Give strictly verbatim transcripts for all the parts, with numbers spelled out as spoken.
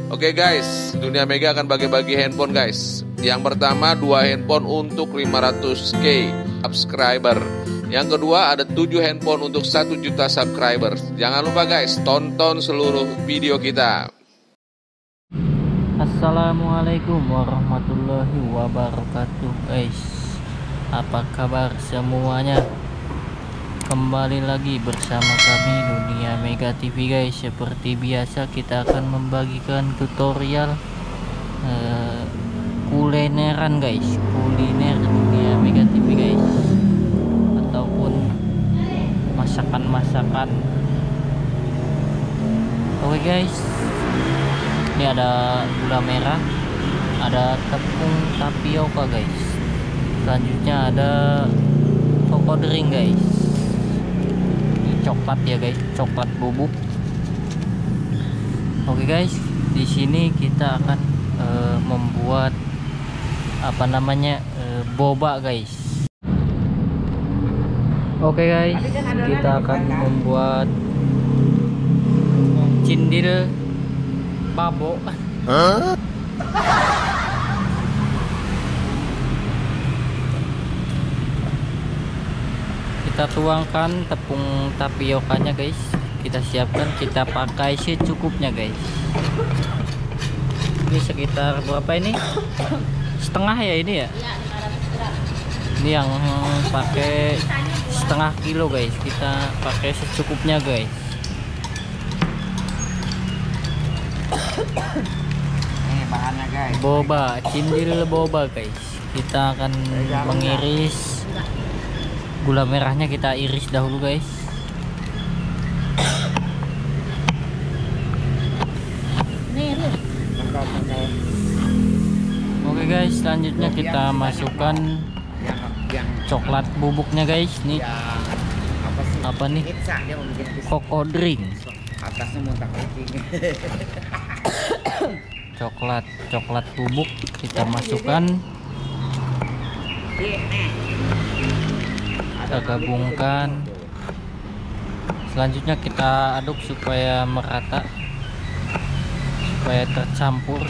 Oke guys, Dunia Mega akan bagi-bagi handphone guys. Yang pertama dua handphone untuk lima ratus k subscriber. Yang kedua ada tujuh handphone untuk satu juta subscribers. Jangan lupa guys, tonton seluruh video kita. Assalamualaikum warahmatullahi wabarakatuh guys. Apa kabar semuanya? Kembali lagi bersama kami Dunia Mega T V guys. Seperti biasa kita akan membagikan tutorial uh, kulineran guys, kuliner Dunia Mega T V guys, ataupun masakan-masakan. Oke guys, ini ada gula merah, ada tepung tapioka guys, selanjutnya ada coco drink guys, coklat ya guys, coklat bubuk. Oke guys, di sini kita akan e, membuat apa namanya e, boba guys. Oke guys, kita akan membuat cindil babo. Huh? Kita tuangkan tepung tapiokanya guys, kita siapkan, kita pakai secukupnya guys. Ini sekitar berapa ini? Setengah ya ini ya? Ini yang pakai setengah kilo guys, kita pakai secukupnya guys. Ini bahannya guys. Boba, cindil boba guys. Kita akan mengiris gula merahnya, kita iris dahulu guys. Oke guys, selanjutnya kita masukkan coklat bubuknya guys. Nih apa nih? Coco drink. Coklat coklat bubuk kita masukkan, kita gabungkan. Selanjutnya kita aduk supaya merata, supaya tercampur.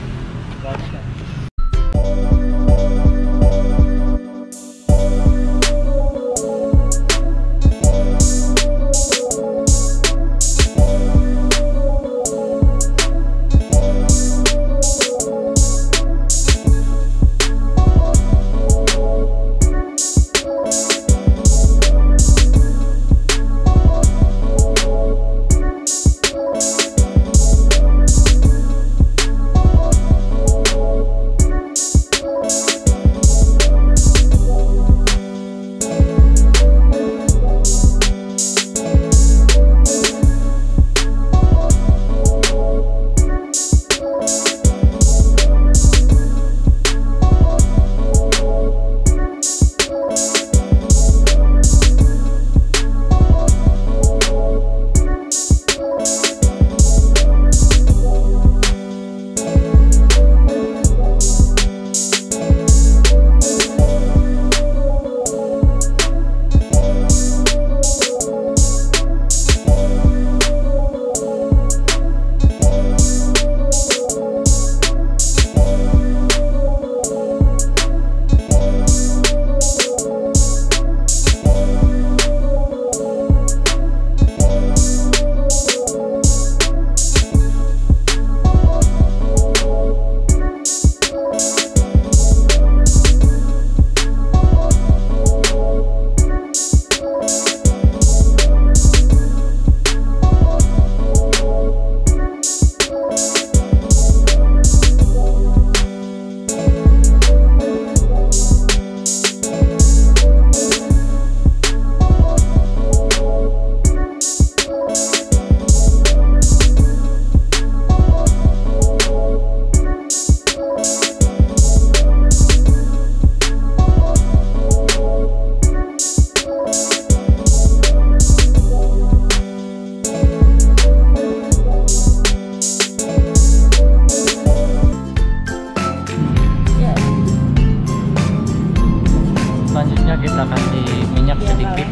Kita kasih minyak sedikit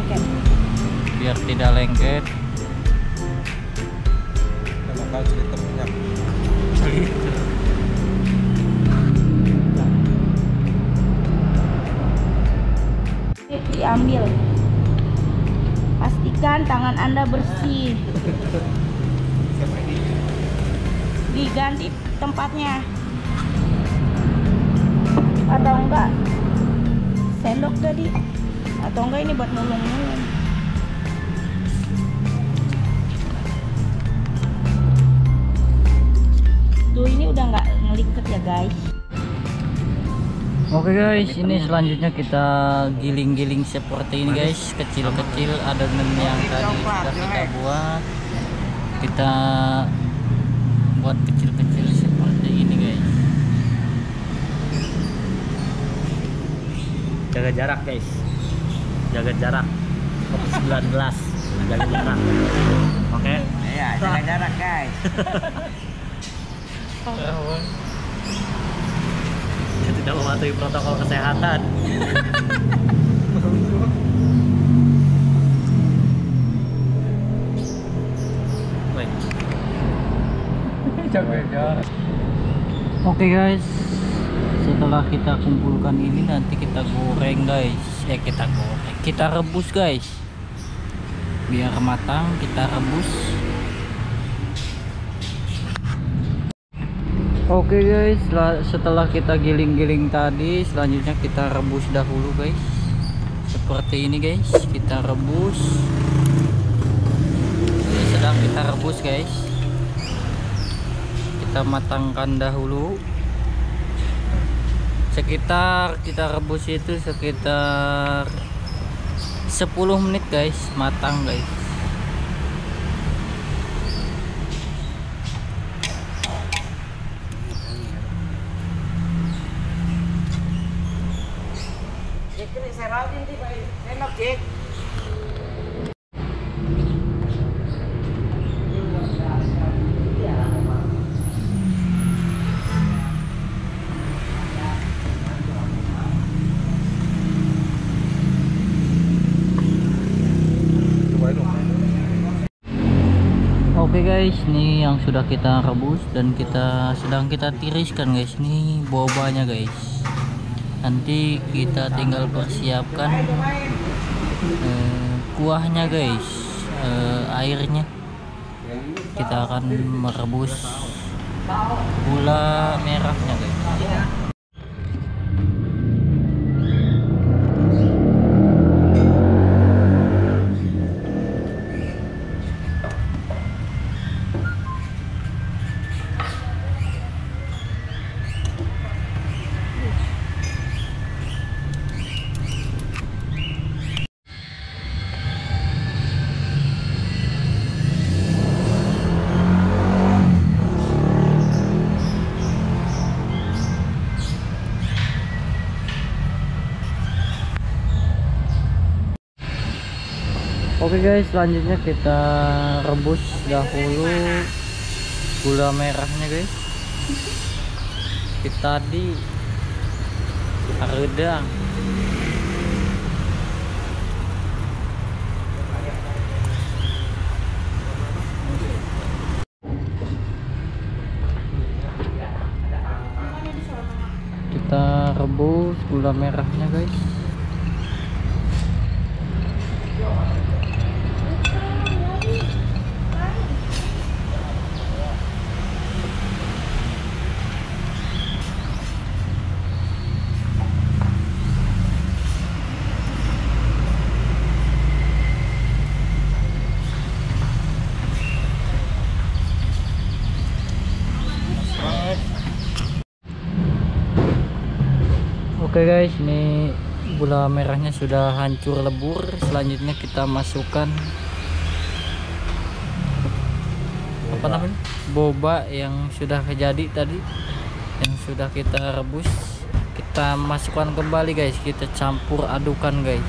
biar tidak lengket. Berapa liter minyak? liter. Diambil. Pastikan tangan Anda bersih. Diganti tempatnya. Atau enggak sendok tadi. Atau enggak ini buat mulung-mulung. Tuh ini udah nggak ngeliket ya guys. Oke guys, ini selanjutnya kita giling-giling seperti ini guys, kecil-kecil adonan yang tadi sudah kita buat, kita buat kecil-kecil seperti ini guys. Jaga jarak guys, jaga jarak covid sembilan belas, jaga jarak. Oke? Iya, jaga jarak guys. Tidak mematuhi protokol kesehatan. Oke guys, setelah kita kumpulkan ini nanti kita goreng guys. Ya kita goreng, kita rebus guys, biar matang. Kita rebus. Oke guys, setelah kita giling-giling tadi, selanjutnya kita rebus dahulu guys. Seperti ini guys, kita rebus. Ini sedang kita rebus guys. Kita matangkan dahulu. Sekitar kita rebus itu sekitar sepuluh menit guys, matang guys. Oke guys, ini yang sudah kita rebus dan kita sedang kita tiriskan guys. Ini bobanya guys. Nanti kita tinggal persiapkan eh, kuahnya guys, eh, airnya. Kita akan merebus gula merahnya guys. Oke guys, selanjutnya kita rebus dahulu gula merahnya guys. Kita tadi redang. Kita rebus gula merahnya guys. Oke guys, ini gula merahnya sudah hancur lebur. Selanjutnya kita masukkan apa namanya, boba yang sudah jadi tadi, yang sudah kita rebus. Kita masukkan kembali guys, kita campur adukan guys.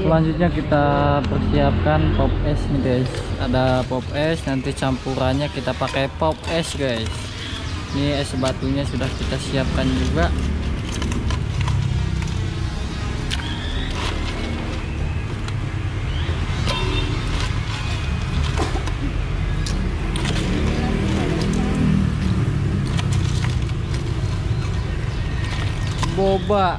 selanjutnya kita persiapkan pop es nih guys. Ada pop es, nanti campurannya kita pakai pop es guys. Ini es batunya sudah kita siapkan juga. Boba.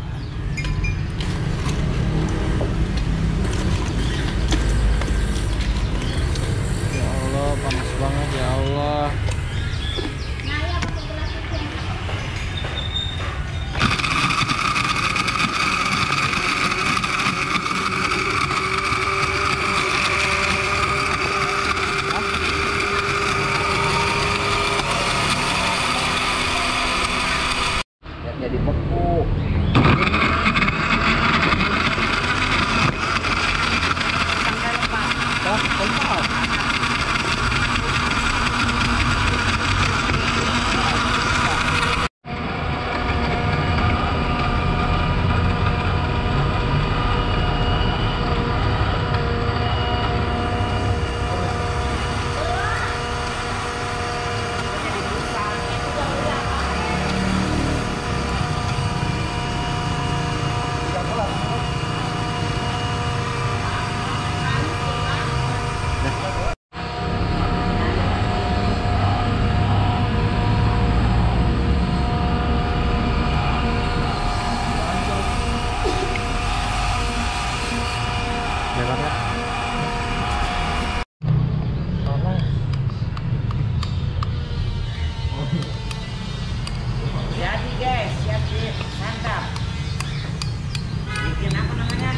Ya Allah, panas banget ya Allah. Jadi beku. Jadi guys, siap siap santap. Bikin apa namanya?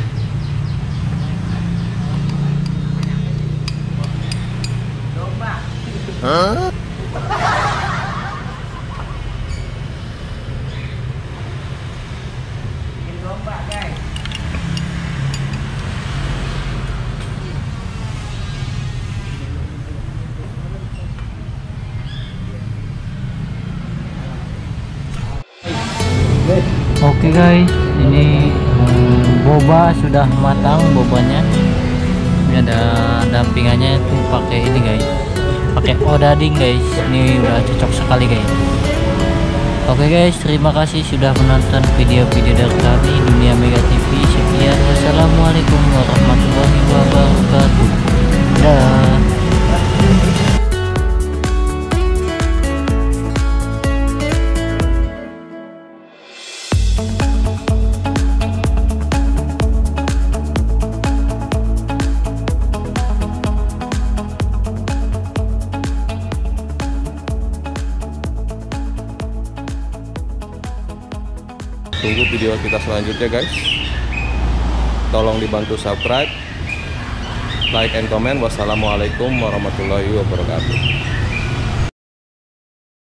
Domba. Hah? Bikin domba guys. Oke guys, ini hmm, boba sudah matang bobanya. Ini ada dampingannya itu pakai ini guys, pakai odading guys. Ini udah cocok sekali guys. Oke guys, terima kasih sudah menonton video-video dari kami Dunia Mega T V. Sekian, wassalamualaikum warahmatullahi wabarakatuh. Dah. Tunggu video kita selanjutnya guys. Tolong dibantu subscribe, like and comment. Wassalamualaikum warahmatullahi wabarakatuh.